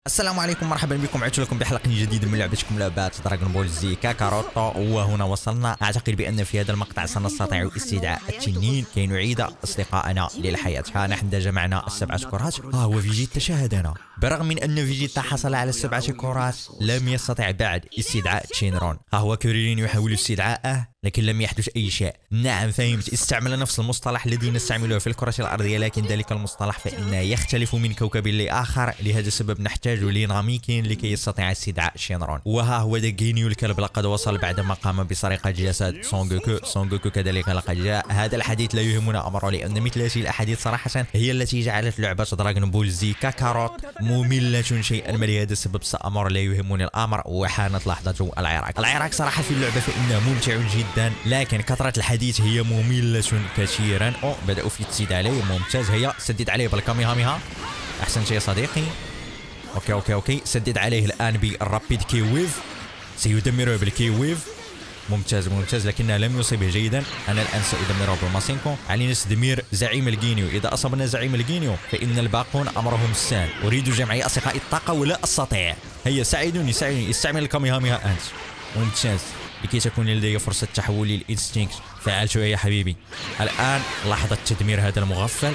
السلام عليكم، مرحبا بكم. عدت لكم بحلقة جديدة من لعبتكم لعبات دراغون بول زي كاكاروتو. وهنا وصلنا. اعتقد بان في هذا المقطع سنستطيع استدعاء التنين كي نعيد اصدقائنا للحياة. ها نحن جمعنا السبعة كرات. هو فيجيتا شاهدنا. برغم من ان فيجيتا حصل على السبعة كرات لم يستطع بعد استدعاء تشينرون. ها هو كوريرين يحاول استدعاءه لكن لم يحدث أي شيء. نعم فهمت، استعمل نفس المصطلح الذي نستعمله في الكرة الأرضية، لكن ذلك المصطلح فإنه يختلف من كوكب لآخر. لهذا السبب نحتاج لناميكين لكي يستطيع استدعاء شينرون. وها هو جينيو الكلب لقد وصل بعدما قام بسرقة جسد سونغوكو كذلك لقد جاء. هذا الحديث لا يهمنا أمره، لأن مثل هذه الأحاديث صراحة هي التي جعلت لعبة دراغون بول زي كاكاروت مملة شيئا ما. لهذا السبب سأمر لا يهمني الأمر. وحانت لحظة العراق صراحة في اللعبة فإنه ممتع جدا، لكن كثرة الحديث هي مملة كثيرا. بدأوا في التسديد عليه، ممتاز. هيا سدد عليه بالكاميهاميها، أحسن شيء صديقي. اوكي سدد عليه الآن بالرابيد كي ويف، سيدمره بالكي ويف. ممتاز لكنه لم يصيبه جيدا. أنا الآن سأدمره بالماسينكو. علينا تدمير زعيم الجينيو. إذا أصبنا زعيم الجينيو فإن الباقون أمرهم السهل. أريد جمع أصدقائي الطاقة ولا أستطيع. هيا ساعدوني استعمل الكاميهاميها أنت. ممتاز لكي تكون لدي فرصة تحول للإنستينكت. فعل شوية يا حبيبي. الآن لحظة تدمير هذا المغفل.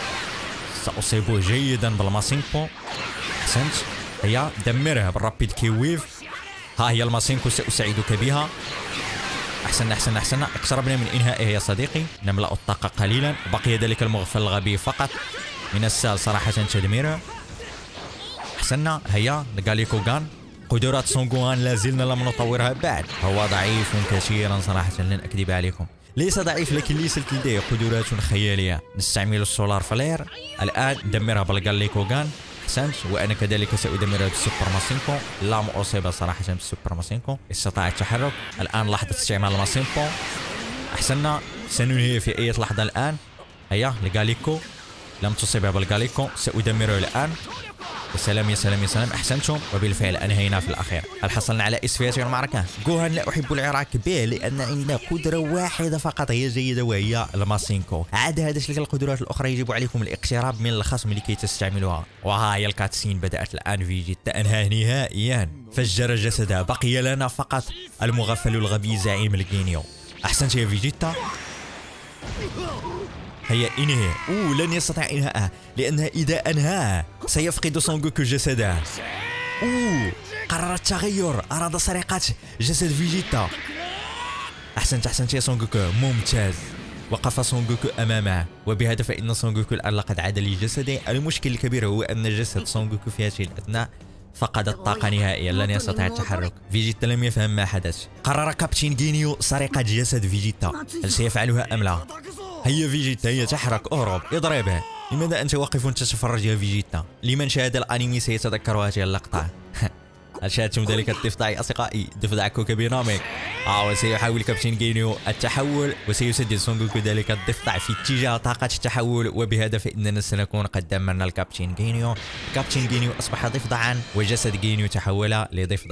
سأصيبه جيدا بالماسينكو. أحسنت. هيا دمرها بالرابيد كي ويف. ها هي الماسينكو سأساعدك بها. أحسن. اقتربنا من إنهائه يا صديقي. نملأ الطاقة قليلا. بقي ذلك المغفل الغبي فقط. من السهل صراحة تدميره. أحسننا. هيا غاليكوغان. قدرات سونغوان لازلنا لم نطورها بعد. هو ضعيف كثيرا صراحة، لن أكذب عليكم. ليس ضعيف لكن ليست لديه قدرات خيالية. نستعمل السولار فلير. الآن دمرها بالغاليكوغان. أحسنت. وأنا كذلك سأدمرها بالسوبر ماسينكو. لم أصيب صراحة بالسوبر ماسينكو. استطاع التحرك. الآن لحظة استعمال الماسينكو. أحسننا. سننهي في أي لحظة الآن. هيا لغاليكو. لم تصيبها بالغاليكو. سأدمره الآن. يا سلام. احسنتم. وبالفعل انهينا في الاخير. هل حصلنا على اسفيات المعركه؟ جوهان لا احب العراك به لان عنده قدره واحده فقط هي جيده، وهي الماسينكو. عدا هذه تلك القدرات الاخرى يجب عليكم الاقتراب من الخصم لكي تستعملوها. وها هي الكاتسين بدات الان. فيجيتا انهى نهائيا، فجر جسده. بقي لنا فقط المغفل الغبي زعيم الجينيو. احسنت يا فيجيتا. هيا انهي. لن يستطيع انهاءه لانه اذا انهاه سيفقد سونغوكو جسده. قرر التغير، اراد سرقة جسد فيجيتا. احسنت يا سونغوكو. ممتاز. وقف سونغوكو امامه، وبهذا فان سونغوكو الان لقد عاد لجسده. المشكل الكبير هو ان جسد سونغوكو في هذه الاثناء فقد الطاقة نهائيا، لن يستطيع التحرك. فيجيتا لم يفهم ما حدث. قرر كابتن جينيو سرقة جسد فيجيتا. هل سيفعلها ام لا؟ هيا فيجيتا، هيا تحرك، اهرب، اضربه. لماذا انت واقف تتفرج يا فيجيتا؟ لمن شاهد الانمي سيتذكر هذه اللقطة. هل شاهدتم ذلك الضفدع يا اصدقائي؟ ضفدع كوكب ناميك. وسيحاول كابتن جينيو التحول، وسيسدد سونغوكو ذلك الضفدع في اتجاه طاقة التحول. وبهذا فإننا سنكون قد دمرنا الكابتن جينيو. كابتن جينيو أصبح ضفدعا، وجسد جينيو تحول لضفدع.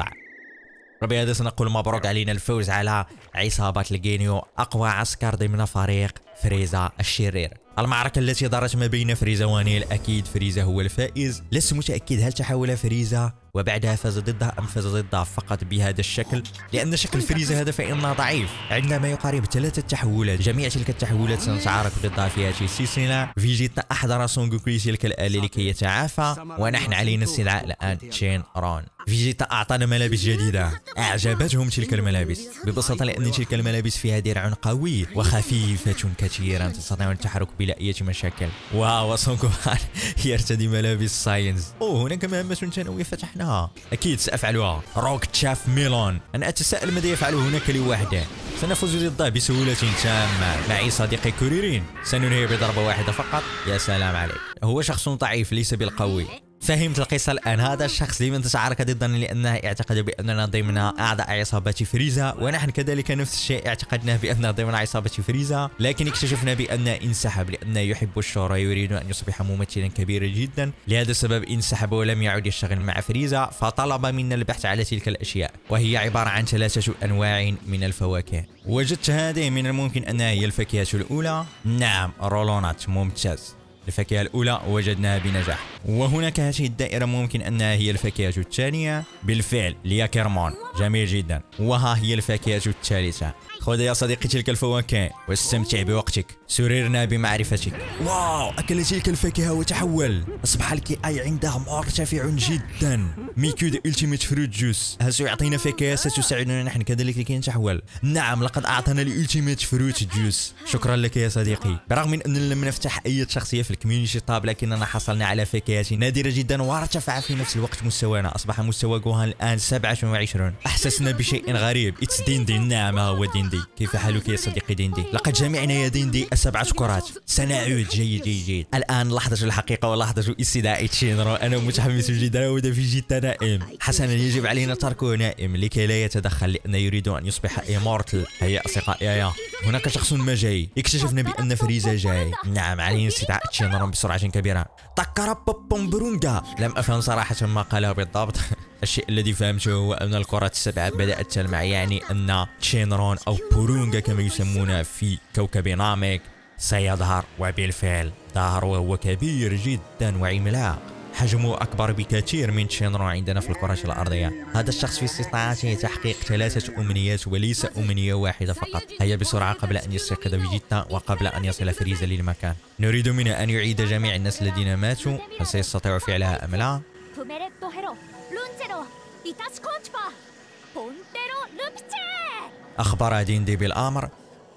وبهذا سنقول مبروك علينا الفوز على عصابة الجينيو، أقوى عسكر ضمن فريق فريزا الشرير. المعركة التي دارت ما بين فريزا ونيل، أكيد فريزا هو الفائز. لست متأكد هل تحول فريزا وبعدها فاز ضدها أم فاز ضدها فقط بهذا الشكل، لأن شكل فريزا هذا فإنه ضعيف. عندنا ما يقارب 3 تحولات، جميع تلك التحولات سنتعارك ضدها في هذه السلسلة. فيجيتا أحضر سونغوكو تلك الآلة لكي يتعافى، ونحن علينا استدعاء الآن تشينرون. فيجيتا أعطانا ملابس جديدة، أعجبتهم تلك الملابس ببساطة لأن تلك الملابس فيها درع قوي وخفيفة كثيرا، تستطيع التحرك بلا أي مشاكل. واو، سونغوكو يرتدي ملابس ساينز. هناك مهمة ثانوية فتحناها، أكيد سأفعلها. روك تشاف ميلون. أنا أتساءل ماذا يفعل هناك لوحده. سنفوز ضده بسهولة تامة. معي صديقي كوريرين، سننهي بضربة واحدة فقط. يا سلام عليك، هو شخص ضعيف ليس بالقوي. فهمت القصة الآن. هذا الشخص لمن تشارك ضدنا لأنه اعتقد بأننا ضمن أعضاء عصابة فريزا، ونحن كذلك نفس الشيء اعتقدنا بأننا ضمن عصابة فريزا، لكن اكتشفنا بأنه انسحب لأنه يحب الشهرة، يريد أن يصبح ممثلا كبيرا جدا. لهذا السبب انسحب ولم يعد يشتغل مع فريزا، فطلب منا البحث على تلك الأشياء، وهي عبارة عن 3 أنواع من الفواكه. وجدت هذه، من الممكن أنها هي الفاكهة الأولى. نعم، رولونات. ممتاز. الفاكهة الأولى وجدناها بنجاح، وهناك هذه الدائرة ممكن أنها هي الفاكهة الثانية. بالفعل لياكرمون، جميل جدا. وها هي الفاكهة الثالثة. خذ يا صديقي تلك الفواكه واستمتع بوقتك، سررنا بمعرفتك. واو، أكل تلك الفاكهة وتحول، أصبح الكي أي عنده مرتفع جدا. ميكود ألتيميت فروت جوس، هل سيعطينا فاكهة ستساعدنا نحن كذلك لكي نتحول؟ نعم، لقد أعطانا الألتيميت فروت جوس. شكرا لك يا صديقي. برغم من أننا لم نفتح أي شخصية في الكوميونيتي طاب، لكننا حصلنا على فاكهة نادرة جدا وارتفع في نفس الوقت مستوانا. أصبح مستوى جوهان الآن 27. أحسسنا بشيء غريب. إتس ديندي. نعم، هو ديندي. كيف حالك يا صديقي ديندي؟ لقد جمعنا يا ديندي 7 كرات. سنعود. جيد جيد جيد. الآن لحظة الحقيقة ولحظة استدعاء تشينرو. أنا متحمس جدا وذا فيجيتا نائم. حسنا، يجب علينا تركه نائم لكي لا يتدخل، لأنه يريد أن يصبح إيمورتل. هيا أصدقائي، هناك شخص ما جاي. اكتشفنا بأن فريزا جاي. نعم، علينا استدعاء تشينرو بسرعة كبيرة. تاكارابوبوم برونغا. لم أفهم صراحة ما قاله بالضبط. الشيء الذي فهمته هو أن الكرات السبعة بدأت تلمع، يعني أن تشينرون أو بورونغا كما يسمونه في كوكب ناميك سيظهر. وبالفعل ظهر، وهو كبير جدا وعملاق، حجمه أكبر بكثير من تشينرون عندنا في الكرة الأرضية. هذا الشخص في استطاعته تحقيق 3 أمنيات وليس أمنية واحدة فقط. هيا بسرعة قبل أن يستيقظ فيجيتا وقبل أن يصل فريزا للمكان. نريد منه أن يعيد جميع الناس الذين ماتوا. هل سيستطيع فعلها أم لا؟ أخبر ديندي بالأمر.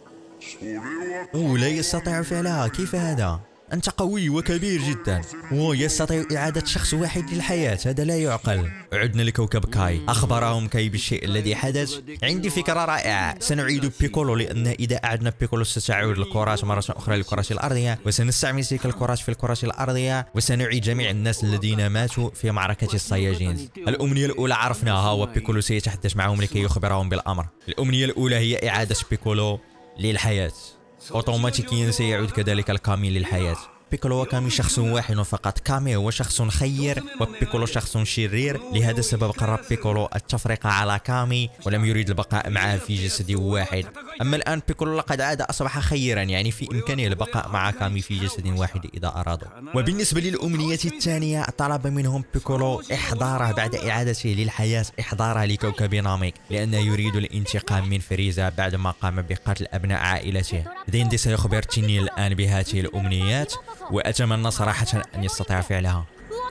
لا يستطيع فعلها. كيف هذا؟ أنت قوي وكبير جدا، ويستطيع إعادة شخص واحد للحياة. هذا لا يعقل. عدنا لكوكب كاي. أخبرهم كاي بالشيء الذي حدث. عندي فكرة رائعة. سنعيد بيكولو، لأن إذا أعدنا بيكولو ستعود الكرات مرة أخرى للكرة الأرضية، وسنستعمل تلك الكرات في الكرة الأرضية، وسنعيد جميع الناس الذين ماتوا في معركة الصياجين. الأمنية الأولى عرفناها، وبيكولو سيتحدث معهم لكي يخبرهم بالأمر. الأمنية الأولى هي إعادة بيكولو للحياة. أوتوماتيكيا سيعود كذلك الكامي للحياة. بيكولو وكامي شخص واحد فقط. كامي هو شخص خير وبيكولو شخص شرير. لهذا السبب قرر بيكولو التفرقة على كامي ولم يريد البقاء معه في جسد واحد. أما الآن بيكولو لقد عاد، أصبح خيرا، يعني في إمكانه البقاء مع كامي في جسد واحد إذا أرادوا. وبالنسبة للأمنية الثانية، طلب منهم بيكولو إحضاره بعد إعادته للحياة، إحضاره لكوكب ناميك، لأنه يريد الانتقام من فريزا بعدما قام بقتل أبناء عائلته. ديندي سيخبر تشيني الآن بهذه الأمنيات، وأتمنى صراحة أن يستطيع فعلها.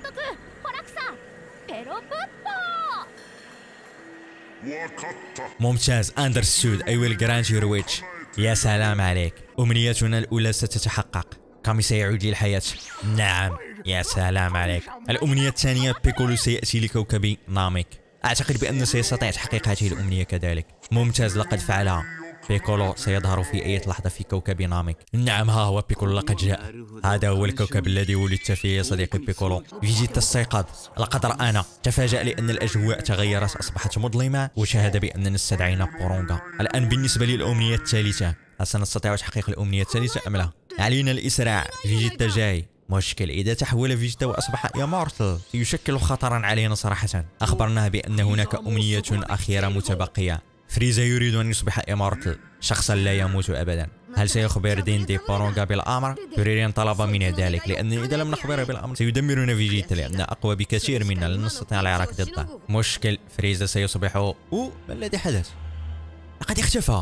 ممتاز، أندرستود. I will grant your wish. يا سلام عليك. أمنيتنا الأولى ستتحقق. كامي سيعود للحياة. نعم، يا سلام عليك. الأمنية الثانية، بيكولو سيأتي لكوكب ناميك. أعتقد بأنه سيستطيع تحقيق هذه الأمنية كذلك. ممتاز، لقد فعلها. بيكولو سيظهر في أي لحظة في كوكب ناميك. نعم، ها هو بيكولو لقد جاء. هذا هو الكوكب الذي ولدت فيه يا صديقي بيكولو. فيجيتا استيقظ، لقد رآنا. تفاجأ لأن الأجواء تغيرت، أصبحت مظلمة، وشاهد بأننا استدعينا بورونغا. الآن بالنسبة للأمنية الثالثة، هل سنستطيع تحقيق الأمنية الثالثة أم لا؟ علينا الإسراع. فيجيتا جاي. مشكل، إذا تحول فيجيتا وأصبح إيمورتل يشكل خطرا علينا صراحة. أخبرناه بأن هناك أمنية أخيرة متبقية. فريزا يريد أن يصبح إيمورتل، شخصا لا يموت أبدا. هل سيخبر ديندي بورونغا بالأمر؟ توريرين طلب منه ذلك، لأن إذا لم نخبره بالأمر سيدمرنا فيجيتا، لأنه أقوى بكثير منا، لن نستطيع العراك ضده. مشكل، فريزا سيصبح ما الذي حدث؟ لقد اختفى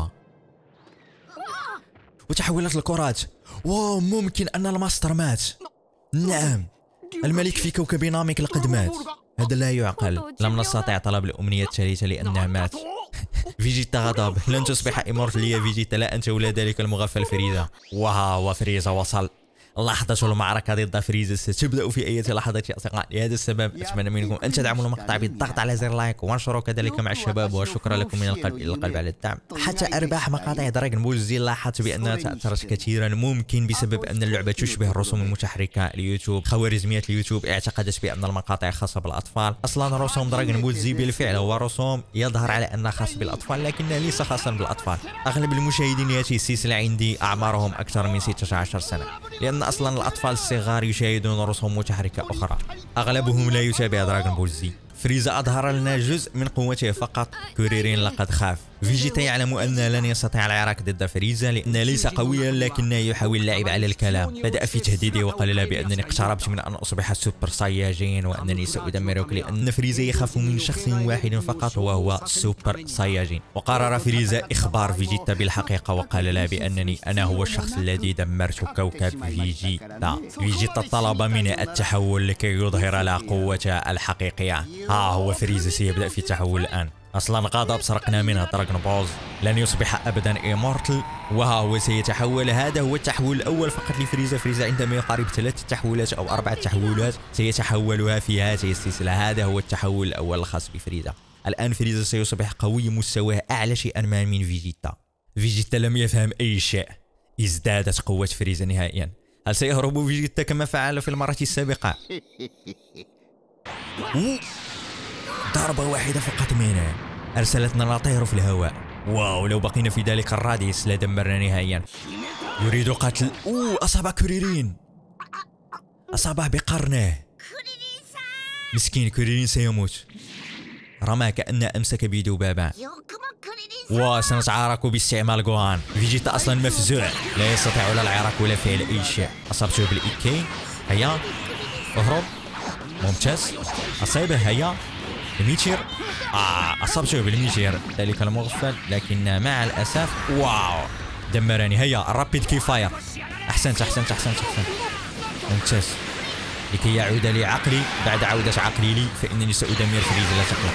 وتحولت الكرات. واو، ممكن أن الماستر مات. نعم، الملك في كوكب ناميك لقد مات. هذا لا يعقل. لم نستطع طلب الأمنية الثالثة لأنه مات. فيجيتا غضب. لن تصبح إيمورتل يا فيجيتا، لا أنت ولا ذلك المغفل فريزا. وها هو فريزا وصل. لحظة المعركة ضد فريزا ستبدأ في أي لحظة يا أصدقائي. لهذا السبب أتمنى منكم أن تدعموا المقطع بالضغط على زر لايك وانشروا كذلك مع الشباب، وشكرا لكم من القلب إلى القلب على الدعم. حتى أرباح مقاطع دراغون بول زي لاحظت بأنها تأثرت كثيرا، ممكن بسبب أن اللعبة تشبه الرسوم المتحركة ليوتيوب. خوارزميات اليوتيوب اعتقدت بأن المقاطع خاصة بالأطفال. أصلا رسوم دراغون بول زي بالفعل هو رسوم يظهر على أنه خاص بالأطفال، لكنه ليس خاصا بالأطفال. أغلب المشاهدين لهذه السلسلة عندي أعمارهم أكثر من 16 سنة، لأن أصلا الأطفال الصغار يشاهدون رسوم متحركة أخرى. أغلبهم لا يتابع دراغون بول زي. فريزا أظهر لنا جزء من قوته فقط. كوريرين لقد خاف. فيجيتا يعلم أن لن يستطيع العراك ضد فريزا لأنه ليس قويا، لكنه يحاول اللعب على الكلام. بدأ في تهديده وقال له بأنني اقتربت من أن أصبح سوبر ساياجين وأنني سأدمرك، لأن فريزا يخاف من شخص واحد فقط وهو سوبر ساياجين. وقرر فريزا إخبار فيجيتا بالحقيقة وقال له بأنني أنا هو الشخص الذي دمرت كوكب فيجيتا. فيجيتا طلب منه التحول لكي يظهر له قوته الحقيقية. ها هو فريزا سيبدأ في التحول الآن. اصلا غضب سرقنا منه دراغون بولز، لن يصبح ابدا ايمورتل، وها هو سيتحول. هذا هو التحول الاول فقط لفريزا. فريزا عندما يقارب 3 تحولات او 4 تحولات سيتحولها في هذه السلسله. هذا هو التحول الاول الخاص بفريزا. الان فريزا سيصبح قوي، مستواه اعلى شيئا ما من فيجيتا. فيجيتا لم يفهم اي شيء، ازدادت قوه فريزا نهائيا. هل سيهرب فيجيتا كما فعل في المره السابقه؟ ضربة واحدة فقط منه أرسلتنا نطير في الهواء. واو، لو بقينا في ذلك الراديوس لدمرنا نهائيا. يريد قتل أصاب كوريرين، أصابه بقرنه. مسكين كوريرين سيموت. رمى كأنه أمسك بذبابة. وسنتعارك باستعمال غوهان. فيجيتا أصلا مفزوع، لا يستطيع لا العراك ولا فعل أي شيء. أصبته بالإيكي. هيا اهرب. ممتاز. أصيبه. هيا الميتير. أصبته بالميتير ذلك المغفل، لكن مع الأسف واو دمرني. هيا الرابيد كي فاير. أحسنت أحسنت أحسنت أحسنت. ممتاز. لكي يعود لي عقلي بعد عودة عقلي لي فإنني سأدمر فريزا لا تقلق.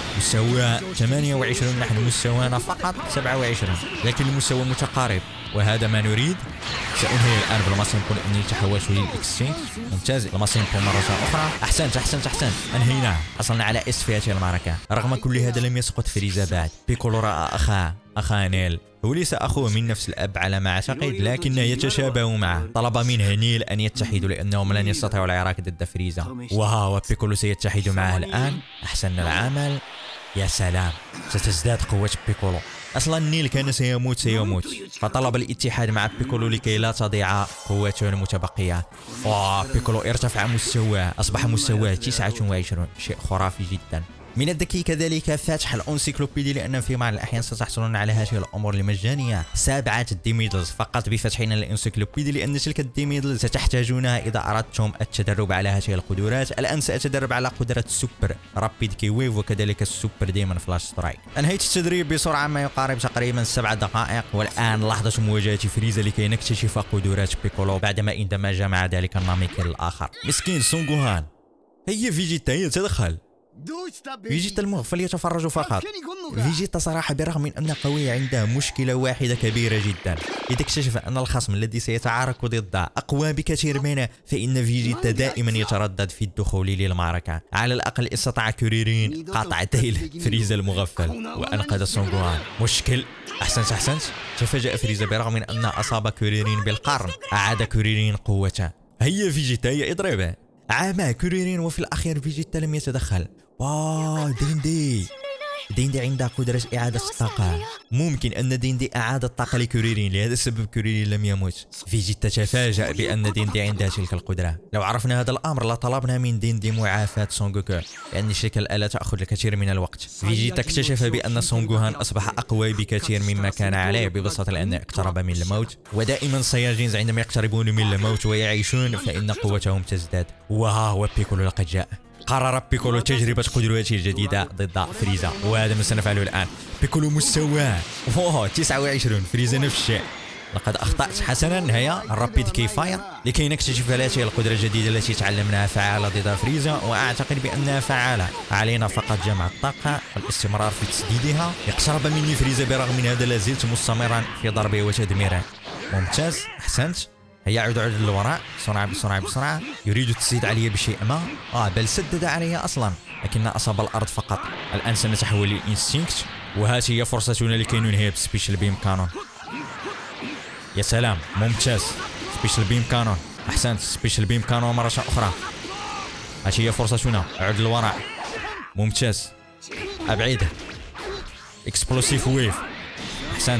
مستوى 28، نحن مستوانا فقط 27، لكن المستوى متقارب وهذا ما نريد. سأنهي الآن بالماسيمبو لأني تحولت للإكستشينج. ممتاز. الماسيمبو مرة أخرى. أحسنت أحسنت أحسنت. أنهينا. حصلنا على إس في هذه المعركة. رغم كل هذا لم يسقط فريزا بعد. بيكولو رأى أخاه نيل. هو ليس أخوه من نفس الأب على ما أعتقد، لكنه يتشابه معه. طلب منه نيل أن يتحدوا لأنهم لن يستطيعوا العراك ضد فريزا. وها وبيكولو سيتحد معه الآن. أحسن العمل. يا سلام، ستزداد قوة بيكولو. أصلا نيل كان سيموت فطلب الاتحاد مع بيكولو لكي لا تضيع قوته المتبقية. بيكولو ارتفع مستواه، أصبح مستواه 29، شيء خرافي جدا. من الذكي كذلك فتح الانسيكلوبيدي، لأن في بعض الأحيان ستحصلون على هذه الأمور المجانية. 7 ديميدلز فقط بفتحنا الانسيكلوبيدي، لأن تلك الديميدلز ستحتاجونها إذا أردتم التدرب على هذه القدرات. الآن سأتدرب على قدرة السوبر رابيد كي ويف وكذلك السوبر ديمون فلاش سترايك. أنهيت التدريب بسرعة ما يقارب تقريبا 7 دقائق، والآن لحظة مواجهة فريزا لكي نكتشف قدرات بيكولو بعدما اندمج مع ذلك الناميكيل الآخر. مسكين سون غوهان. هي فيجيتا يتدخل. فيجيتا المغفل يتفرج فقط. فيجيتا صراحة برغم من أن قوي عنده مشكلة واحدة كبيرة جدا. إذا اكتشف أن الخصم الذي سيتعارك ضده أقوى بكثير منه فإن فيجيتا دائما يتردد في الدخول للمعركة. على الأقل استطاع كوريرين قطع ذيل فريزا المغفل وأنقذ سون غوهان. مشكل. أحسنت. تفاجأ فريزا برغم من أن أصاب كوريرين بالقرن. أعاد كوريرين قوته. هيا فيجيتا هيا اضربه. عامه كوريرين وفي الأخير فيجيتا لم يتدخل. واو ديندي عندها قدرة إعادة الطاقة. ممكن أن ديندي أعاد الطاقة لكوريرين، لهذا السبب كوريرين لم يموت. فيجيتا تفاجأ بأن ديندي عندها تلك القدرة. لو عرفنا هذا الأمر لطلبنا من ديندي معافاة سون غوكو، لأن تلك الآلة تأخذ الكثير من الوقت. فيجيتا اكتشف بأن سون غوهان أصبح أقوى بكثير مما كان عليه ببساطة لأنه اقترب من الموت. ودائما السياجينز عندما يقتربون من الموت ويعيشون فإن قوتهم تزداد. وها هو بيكولو لقد جاء. قرر بيكولو تجربة قدراته الجديدة ضد فريزا، وهذا ما سنفعله الآن. بيكولو مستواه 29، فريزا نفس الشيء. لقد أخطأت حسنا. هيا الرابيد كي فاير لكي نكتشف هذه القدرة الجديدة التي تعلمناها فعالة ضد فريزا، وأعتقد بأنها فعالة. علينا فقط جمع الطاقة والاستمرار في تسديدها. اقترب مني فريزا برغم من هذا لازلت مستمرا في ضربه وتدميره. ممتاز. أحسنت. هيا عود للوراء بسرعة. يريد التسديد علي بشيء ما. بل سدد علي أصلا لكن أصاب الأرض فقط. الآن سنتحول للإنستينكت، وهذه هي فرصتنا لكي ننهي بسبيشال بيم كانون. يا سلام. ممتاز. سبيشال بيم كانون. أحسنت. سبيشال بيم كانون مرة أخرى. هذه هي فرصتنا. عود للوراء. ممتاز. أبعده. إكسبلوسيف ويف. أحسنت.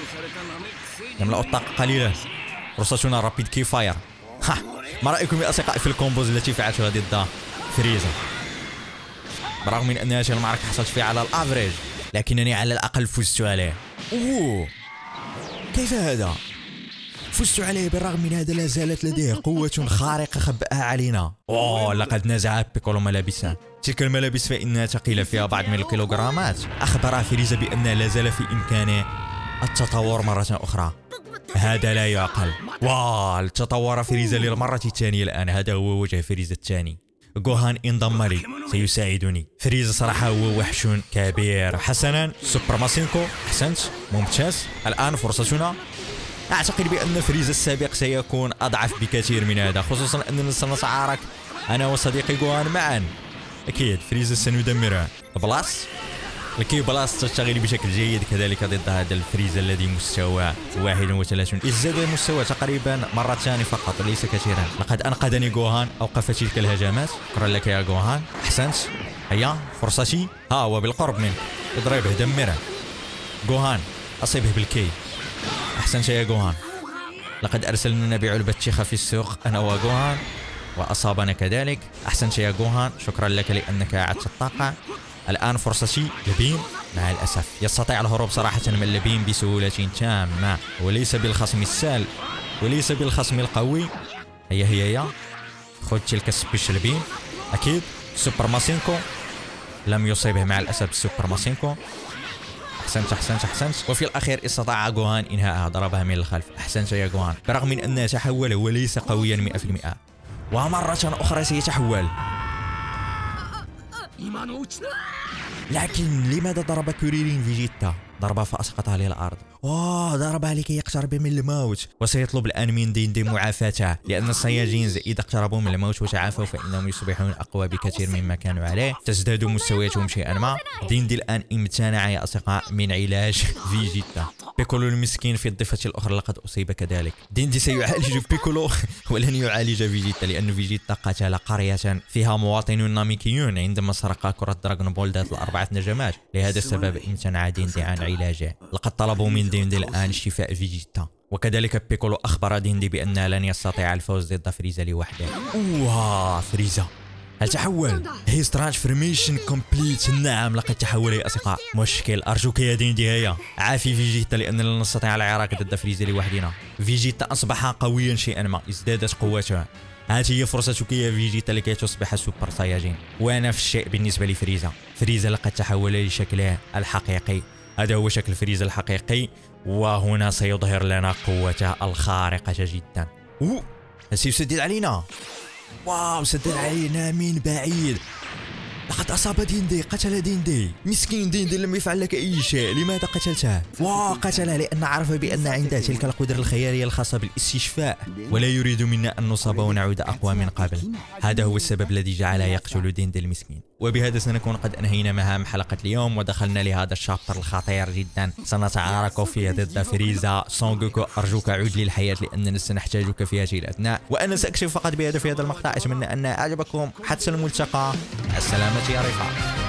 نملأ الطاقة قليلا. فرصتنا رابيد كي فاير. ما رأيكم يا أصدقائي في الكومبوز التي فعلتها ضد فريزا؟ برغم من أن هذه المعركة حصلت فيها على الأفريج، لكنني على الأقل فزت عليه. أوه، كيف هذا؟ فزت عليه بالرغم من هذا لا زالت لديه قوة خارقة خبأها علينا. أوه، لقد نزع بيكولو ملابسه. تلك الملابس فإنها ثقيلة فيها بعض من الكيلوغرامات. أخبر فريزا بأن لا زال في إمكانه التطور مرة أخرى. هذا لا يعقل. التطور فريزا للمرة الثانية الآن. هذا هو وجه فريزا الثاني. غوهان انضم لي، سيساعدني. فريزا صراحة هو وحش كبير. حسنا، سوبر ماسينكو، أحسنت، ممتاز. الآن فرصتنا. أعتقد بأن فريزا السابق سيكون أضعف بكثير من هذا، خصوصا أننا سنتعارك أنا وصديقي غوهان معا. أكيد فريزا سندمره. بلاس لكي بلاس تشتغل بشكل جيد كذلك ضد هذا الفريزا الذي مستوى 31. ازداد المستوى تقريبا مرتان فقط وليس كثيرا. لقد أنقذني غوهان، أوقف تلك الهجمات. شكرا لك يا غوهان، أحسنت. هيا فرصتي، ها هو بالقرب منك. اضربه، دمره. غوهان أصيبه بالكي. أحسنت يا غوهان. لقد أرسلنا بعلبة شيخة في السوق أنا وغوهان وأصابنا كذلك. أحسنت يا غوهان، شكرا لك لأنك أعدت الطاقة. الآن فرصتي. لبين مع الأسف يستطيع الهروب صراحة من لبين بسهولة تامة، وليس بالخصم السهل وليس بالخصم القوي. هيا خذ تلك السبيش لبين. أكيد سوبر ماسينكو لم يصيبه مع الأسف. سوبر ماسينكو، أحسنت. وفي الأخير استطاع غوهان إنهاءها، ضربها من الخلف. أحسنت يا غوهان. برغم من أنه تحول وليس قويا 100%، ومرة أخرى سيتحول. لكن لماذا ضرب كوريرين فيجيتا؟ ضربها فأسقطها للأرض. ضربها لكي يقترب من الموت، وسيطلب الآن من ديندي معافاته، لأن الصيادين إذا اقتربوا من الموت وتعافوا فإنهم يصبحون أقوى بكثير مما كانوا عليه، تزداد مستوياتهم شيئا ما. ديندي الآن امتنع يا أصدقاء من علاج فيجيتا. بيكولو المسكين في الضفة الأخرى لقد أصيب كذلك. ديندي سيعالج بيكولو ولن يعالج فيجيتا، لأن فيجيتا قتل قرية فيها مواطنون ناميكيون عندما سرق كرة دراغون بول ذات ال4 نجمات. لهذا السبب امتنع ديندي عن علاجه. لقد طلبوا من ديندي الآن شفاء فيجيتا، وكذلك بيكولو أخبر ديندي بأنه لن يستطيع الفوز ضد فريزا لوحده. فريزا هل تحول؟ هيز ترانسفورميشن كومبليت. نعم لقد تحول يا أصدقاء. مشكل، أرجوك يا ديندي هيا عافي فيجيتا، لأننا لن نستطيع العراك ضد فريزا لوحدنا. فيجيتا أصبح قويا شيئا ما، ازدادت قوته. هذه هي فرصتك يا فيجيتا لكي تصبح سوبر ساياجين. ونفس الشيء بالنسبة لفريزا. فريزا لقد تحول لشكله الحقيقي. هذا هو شكل فريزا الحقيقي، وهنا سيظهر لنا قوته الخارقة جدا. سيسدد علينا. سدد علينا من بعيد. لقد أصاب ديندي، قتل ديندي. مسكين ديندي لم يفعل لك أي شيء، لماذا قتلته؟ قتله لأن عرف بأن عنده تلك القدرة الخيالية الخاصة بالاستشفاء، ولا يريد منا أن نصاب ونعود أقوى من قبل. هذا هو السبب الذي جعله يقتل ديندي المسكين. وبهذا سنكون قد أنهينا مهام حلقة اليوم، ودخلنا لهذا الشابتر الخطير جدا. سنتعارك فيه ضد فريزا. سونغوكو أرجوك عود للحياة لأننا سنحتاجك في هذه الأثناء. وأنا سأكشف فقط بهذا في هذا المقطع. أتمنى أن أعجبكم. حتى الملتقى، مع السلامة يا رفاق.